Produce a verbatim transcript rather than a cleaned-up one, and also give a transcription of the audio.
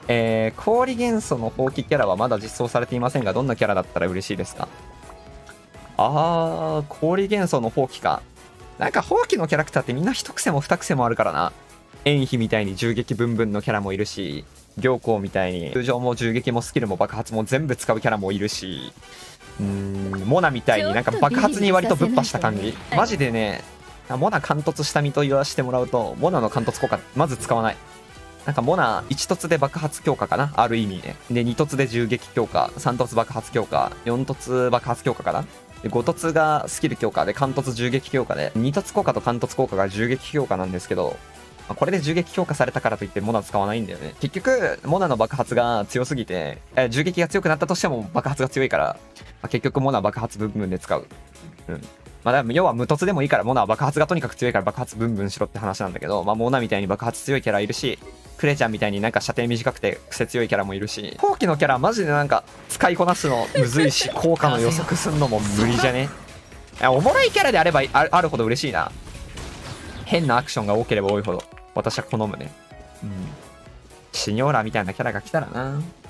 えー、氷元素の放棄キャラはまだ実装されていませんが、どんなキャラだったら嬉しいですか？あー、氷元素の放棄か。なんか放棄のキャラクターってみんな一癖も二癖もあるからな。炎飛みたいに銃撃ブンブンのキャラもいるし、行幸みたいに通常も銃撃もスキルも爆発も全部使うキャラもいるし、うーん、モナみたいになんか爆発に割とぶっ破した感じ。マジでね、モナ貫突した身と言わせてもらうと、モナの貫突効果まず使わない。なんかモナいち突で爆発強化かな、ある意味ね。でに突で銃撃強化、さん突爆発強化、よん突爆発強化かな。でご突がスキル強化で貫突銃撃強化で、に突効果と貫突効果が銃撃強化なんですけど、これで銃撃強化されたからといってモナ使わないんだよね。結局モナの爆発が強すぎて、え銃撃が強くなったとしても爆発が強いから、まあ、結局モナ爆発部分で使う。うんまあ、要は無突でもいいから、モナは爆発がとにかく強いから爆発ブンブンしろって話なんだけど、まあ、モナみたいに爆発強いキャラいるし、クレちゃんみたいになんか射程短くて癖強いキャラもいるし、後期のキャラマジでなんか使いこなすのむずいし、効果の予測すんのも無理じゃね？おもろいキャラであればああるほど嬉しいな。変なアクションが多ければ多いほど私は好むね。うん。シニョーラみたいなキャラが来たらな。